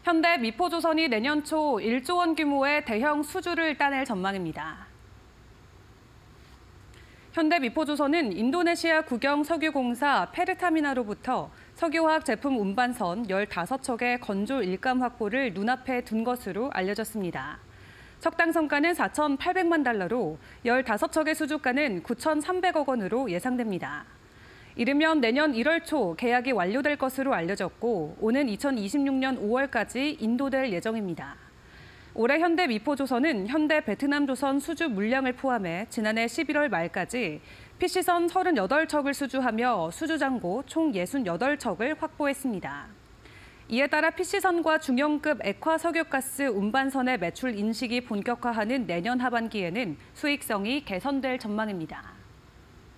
현대 미포조선이 내년 초 1조 원 규모의 대형 수주를 따낼 전망입니다. 현대 미포조선은 인도네시아 국영 석유공사 페르타미나로부터 석유화학 제품 운반선 15척의 건조 일감 확보를 눈앞에 둔 것으로 알려졌습니다. 척당 성가는 4,800만 달러로 15척의 수주가는 9,300억 원으로 예상됩니다. 이르면 내년 1월 초 계약이 완료될 것으로 알려졌고 오는 2026년 5월까지 인도될 예정입니다. 올해 현대 미포조선은 현대 베트남조선 수주 물량을 포함해 지난해 11월 말까지 PC선 38척을 수주하며 수주장고 총 68척을 확보했습니다. 이에 따라 PC선과 중형급 액화 석유가스 운반선의 매출 인식이 본격화하는 내년 하반기에는 수익성이 개선될 전망입니다.